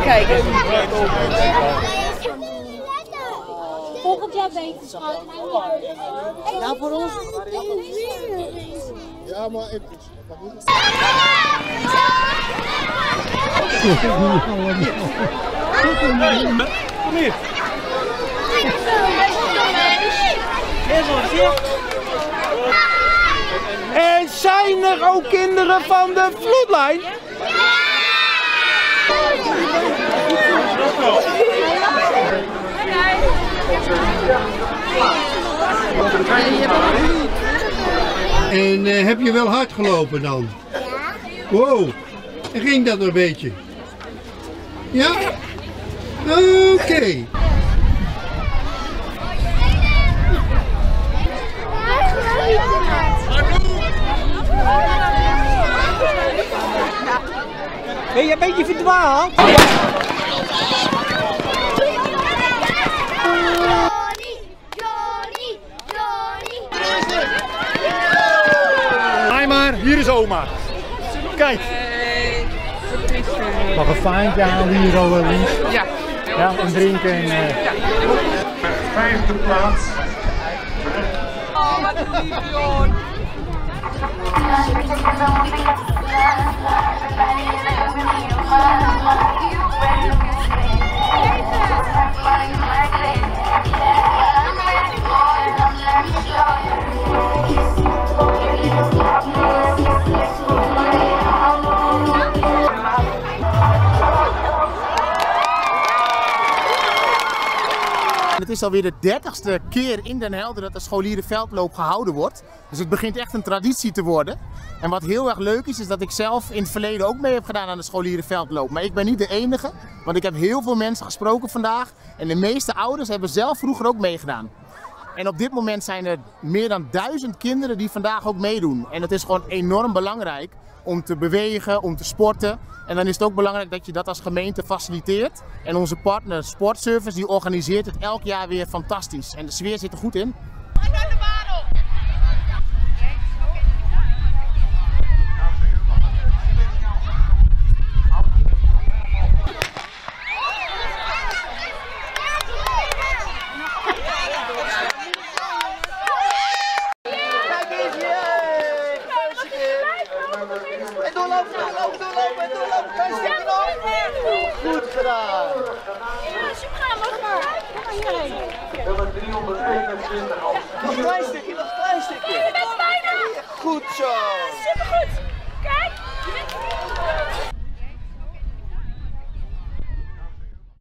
kijken. Volgend jaar wetenschap. Nou, voor ons. Ja, maar ik... Kom hier. En zijn er ook kinderen van de vloedlijn? En heb je wel hard gelopen dan? Ja. Wow. En ging dat een beetje? Ja? Oké. Ben je een beetje verdwaald? Hi maar, hier is oma. Kijk. Nog een faantje aan hier zo links. Ja. Ja, en drinken en... Vijfde plaats. Oh, wat een lieve joh. Het is alweer de 30ste keer in Den Helder dat de scholierenveldloop gehouden wordt. Dus het begint echt een traditie te worden. En wat heel erg leuk is dat ik zelf in het verleden ook mee heb gedaan aan de scholierenveldloop. Maar ik ben niet de enige, want ik heb heel veel mensen gesproken vandaag. En de meeste ouders hebben zelf vroeger ook meegedaan. En op dit moment zijn er meer dan 1000 kinderen die vandaag ook meedoen. En het is gewoon enorm belangrijk om te bewegen, om te sporten. En dan is het ook belangrijk dat je dat als gemeente faciliteert. En onze partner Sportservice die organiseert het elk jaar weer fantastisch. En de sfeer zit er goed in. Goed gedaan! Ja, super, mag maar. Kom maar hierheen. Nummer 321. Nog een klein stukje, nog een klein stukje. Je bent bijna. Goed zo! Supergoed.